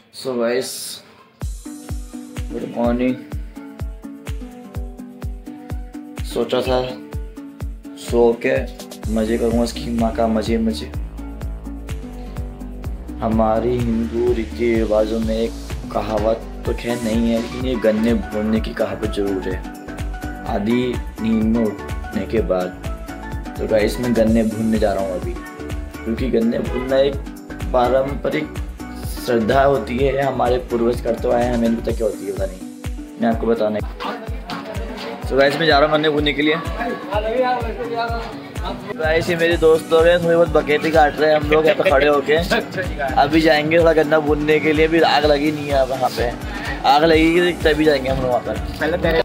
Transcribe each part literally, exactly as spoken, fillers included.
So guys good morning. सोचा था सो के मजे करूँगा इसकी माँ का मजे मजे। हमारी हिंदू रीति रिवाजों में एक कहावत तो खैर नहीं है, लेकिन ये गन्ने भूनने की कहावत जरूर है। आधी नींद में उठने के बाद तो गाइस मैं गन्ने भूनने जा रहा हूँ अभी, क्योंकि गन्ने भूनना एक पारंपरिक श्रद्धा होती है, हमारे पूर्वज करते आए हैं, हमें नहीं पता क्या होती है, पता नहीं, मैं आपको बताने। तो गाइस मैं जा रहा हूँ गन्ने भूनने के लिए। गाइस ये मेरे दोस्त लोग हैं, थोड़ी बहुत बकेटी काट रहे हैं हम लोग यहाँ पे खड़े होके। अभी जाएंगे थोड़ा गन्ना भूनने के लिए, अभी आग लगी नहीं है वहाँ पे, आग लगेगी तभी जाएंगे हम लोग वहाँ पर। पहले तेरे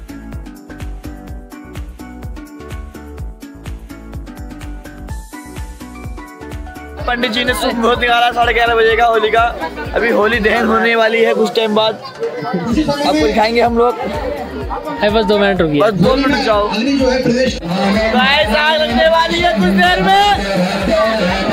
पंडित जी ने सूप बहुत निकाला साढ़े ग्यारह बजे का होली का। अभी होली दहन होने वाली है कुछ टाइम बाद, अब कुछ खाएंगे हम लोग। है बस दो मिनट रुकिए, बस दो मिनट जाओ। गाइस आग लगने वाली है कुछ देर में।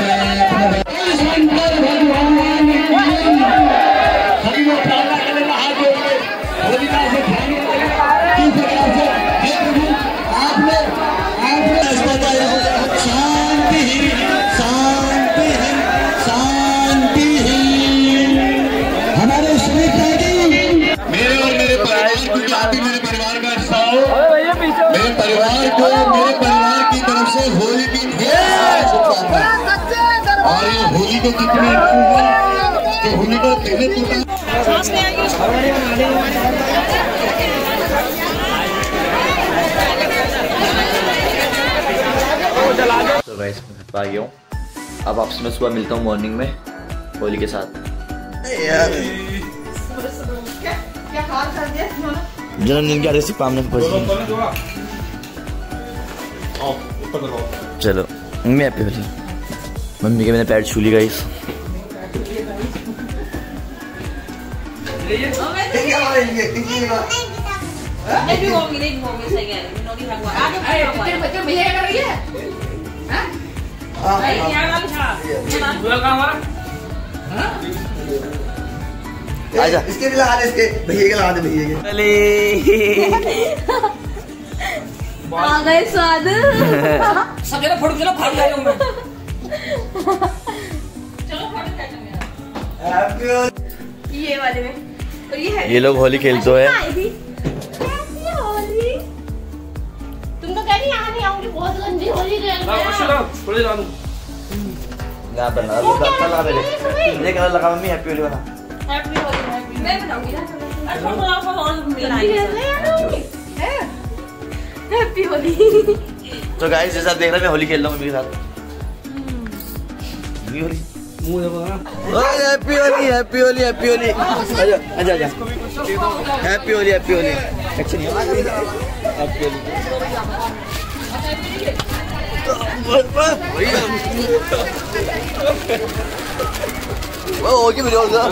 मेरे परिवार को मेरे परिवार की तरफ से होली की ढेर शुभकामनाएं। और ये होली को कितने कि होली को पहले तो गाइस मैं घर आ गया हूँ। अब आपसे मैं सुबह मिलता हूँ मॉर्निंग में होली के साथ। क्या हाल कर दिया जन्मदिन की आदेश पामने को चलो मैं हैप्पी होली। मम्मी के मैंने पैर छू ली गाइस। आजा इसके भी लगा दे, इसके भैया के लगा दे, भैया के। आ गए स्वाद। सब जगह फोटो चलो फाड़ रहा हूं मैं। चलो फोटो खींचो मेरा। ये वाले में और ये है। ये लोग होली खेलते हैं। होली तुम तो कह रही यहाँ नहीं आऊंगी, बहुत गंदी होली खेल रहे हो। थोड़ी ला दूं ना बना कलर लगा मेरे ये कलर लगा मम्मी हैप्पी होली वाला। हैप्पी होली मैं बनाऊंगी ना। फोटो आपको और मिलाएंगे हैप्पी होली। तो गाइस जैसा आप देख रहे हैं मैं होली खेल रहा हूँ मम्मी के साथ। होली मुंह देखो ना। ओए happy Holi happy Holi happy Holi. आजा आजा आजा हैप्पी होली हैप्पी होली। अच्छा नहीं हैप्पी होली। वो हो गया वीडियो का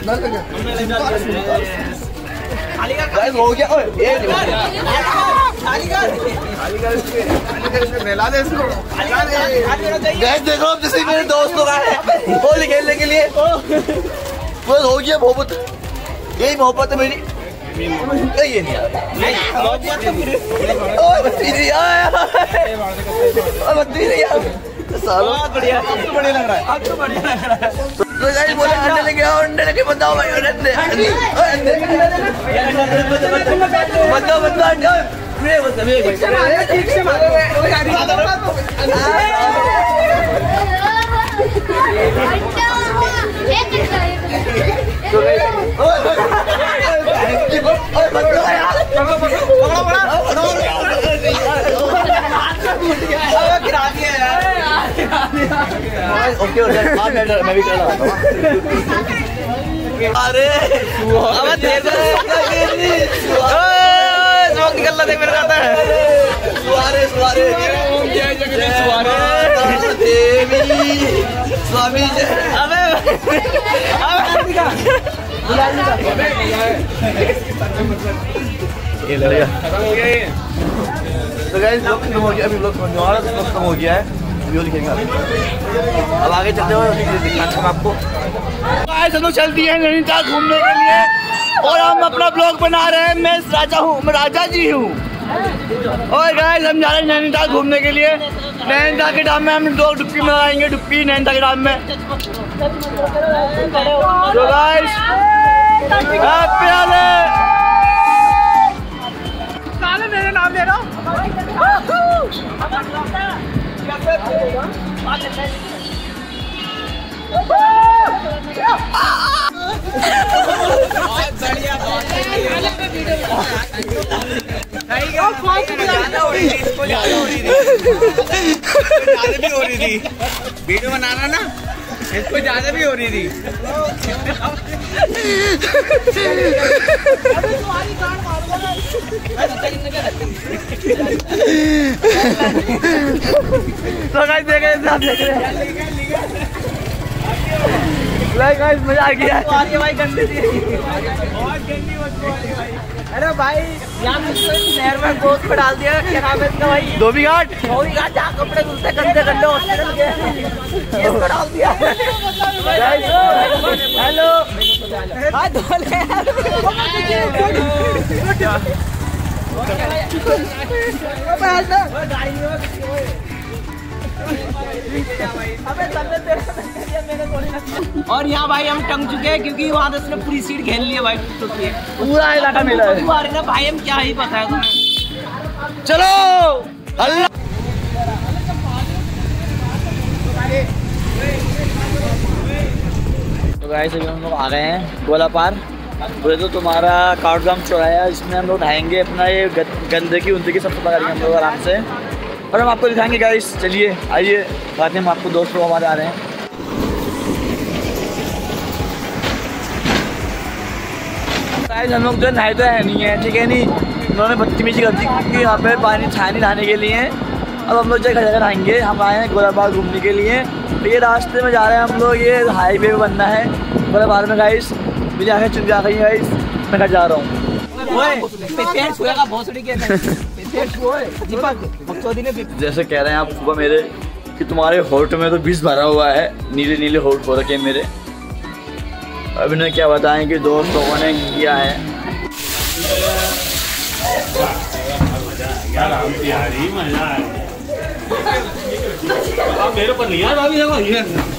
गाइस हो गया। ओए ये खाली कर खाली कर इसके खाली कर इसको नहला दे इसको। गाइस देखो अब जैसे मेरे दोस्त लोग आए हैं होली खेलने के लिए, बस हो गया मोहब्बत। यही मोहब्बत है मेरी। ये नहीं ओए बत्ती नहीं यार, ओए बत्ती नहीं यार सालों। बढ़िया आपको बढ़िया लग रहा है, आपको बढ़िया लग रहा है। तो गाइस बोले अंडे लेके आओ, अंडे लेके बताओ भाई अंडे अंडे बताओ बताओ अंडे मैं बता मैं ठीक से मारो गिरा दिया यार। ओके मैं भी कर रहा हूँ। अरे अब दे दे निकल रहा मेरे खाता है। सुवारे सुवारे देवी स्वामी अबे ये लड़ेगा। तो गाइस ब्लॉग खत्म हो गया, अभी ब्लॉग खत्म हो गया है, वीडियो दिखेंगे अब आगे चलते हुए दिखाते हैं आपको। गाइस हम लोग चल दिए हैं नैनीताल घूमने के लिए और हम अपना ब्लॉग बना रहे हैं। मैं राजा हूँ, मैं राजा जी हूँ। और गाइस हम जा रहे हैं नैनीताल घूमने के लिए। नैनीताल के डैम में हम दो डुबकी लगाएंगे, डुबकी नैनीताल के डैम में। तो गाइस मेरे नाम ले रहा हूँ। वीडियो बनाना ना, इसको ज्यादा भी हो रही थी। तो गाइस देख रहे हैं, आप देख रहे हैं, लाइक गाइस मजा आ गया। आगे भाई गंदी थी, बहुत गंदी होती है भाई। अरे भाई यहाँ नहर में गोश्त पे डाल दिया, क्या नाम है इसका भाई? धोबी घाट। धोबी घाट जहाँ कपड़े धुलते गंदे गंदे हॉस्पिटल के, इसको डाल दिया। हेलो हाँ धोले और यहाँ भाई हम टंग चुके हैं क्योंकि वहाँ से उसने पूरी सीट घेर ली है भाई। पूरा इलाका मिला है ना भाई, हम क्या ही पता है तुम्हें। चलो अल्लाह। तो गाइस अभी हम लोग आ गए हैं गोला पार। बोले तो तुम्हारा काठगोदाम चौराहा, इसमें हम लोग नहाएंगे, अपना ये गंदगी उंदगी सब पता करेंगे हम लोग आराम से और हम आपको दिखाएंगे। गाइस चलिए आइए बाद में हम आपको दोस्त लोग हमारे आ रहे हैं। गाइस हम लोग जो नहाए तो है नहीं है, ठीक है नहीं, उन्होंने बदतमीजी कर दी क्योंकि यहाँ पे पानी था नहीं नहाने के लिए। अब हम लोग जगह जगह नहाएंगे। हम आए हैं गोला पार घूमने के लिए, तो ये रास्ते में जा रहे हैं हम लोग, ये हाईवे पे बनना है गोला पार में। गाइस मुझे आँखें चुन जा गई गाइस, मैं घर जा रहा हूँ। जैसे कह रहे हैं आप सुबह मेरे कि तुम्हारे होठ में तो बीस भरा हुआ है, नीले नीले होठ हो रखे मेरे। अब इन्हें क्या बताएं कि दोस्त लोगों ने किया है। मेरे पर नहीं यार अभी देखो ये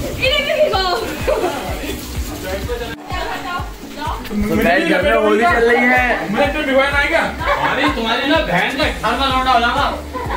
तो घर में होली चल रही है। मैं तो डिवाइन आएगा अरे तुम्हारी ना बहन का घर में लौटा हो जाएगा।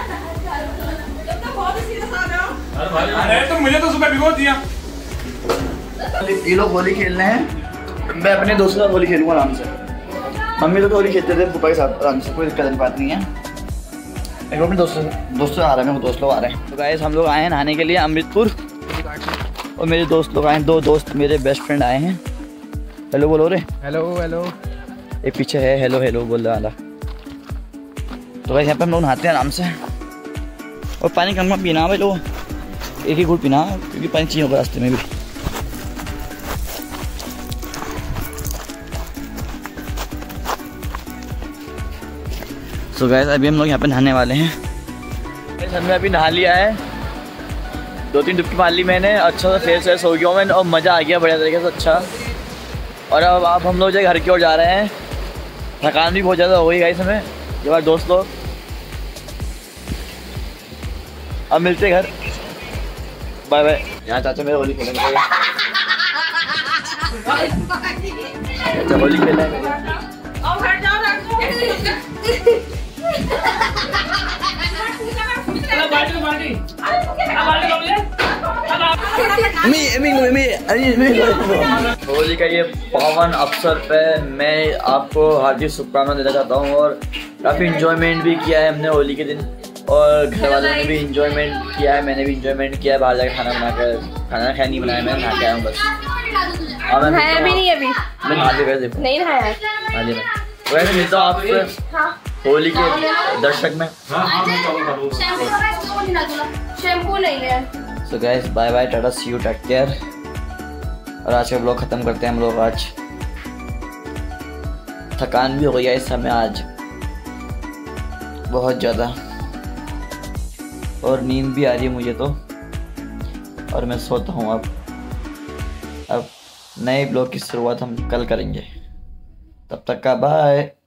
अरे तो मुझे तो सुबह भिगो दिया। ये लोग होली खेलने हैं, मैं अपने दोस्तों के साथ होली खेलूंगा आराम से। मम्मी लोग तो होली खेलते थे पापा के साथ आराम से, कोई दिक्कत की बात नहीं है। एक अपने दोस्तों दोस्तों आ रहे हैं, दोस्त लोग आ रहे हैं। तो गाइस हम लोग आए हैं नहाने के लिए अमृतपुर और मेरे दोस्त लोग आए हैं, दो दोस्त मेरे बेस्ट फ्रेंड आए हैं। हेलो बोलो रे। Hello hello. एक पीछे है हेलो हेलो बोल रहा वाला। तो गाइस यहाँ पे हम लोग नहाते हैं आराम से और पानी कम कम पीना भाई लोग, एक ही घूट पीना क्योंकि पानी चाहिए होगा रास्ते में भी। तो गाइस अभी हम लोग यहाँ पे नहाने वाले हैं। गाइस हमने अभी नहा लिया है, दो तीन डुबकी मार ली मैंने, अच्छा सा फ्रेश फ्रेश हो गया मैं और मज़ा आ गया बढ़िया तरीके से अच्छा। और अब अब हम लोग जो घर की ओर जा रहे हैं, थकान भी बहुत ज़्यादा हो गई गाइस हमें। ये बार दोस्त लोग अब मिलते घर, बाय बाय। यहाँ चाचा मेरे होली खेलेंगे, चाचा होली खेलेंगे। होली का ये पावन अवसर पे मैं आपको हार्दिक शुभकामना देना चाहता हूँ और काफ़ी इंजॉयमेंट भी किया है हमने होली के दिन और घर वालों ने भी इंजॉयमेंट किया है, मैंने भी इंजॉयमेंट किया है। बाहर जाकर खाना बना कर खाना खाया नहीं बनाया, मैं नहा के आया हूँ बस। नहाया भी नहीं अभी, मैं नहा के गए देखो नहीं नहाया। हाँ जी मैं वैसे मिलता हूँ आपसे होली के दर्शक में। शैम्पू नहीं है। So guys bye bye, tata, see you, take care. और आज का ब्लॉग ख़त्म करते हैं हम लोग। आज थकान भी हो गई है इस समय आज बहुत ज़्यादा और नींद भी आ रही है मुझे तो, और मैं सोता हूँ अब अब नए ब्लॉग की शुरुआत हम कल करेंगे। तब तक का बाय।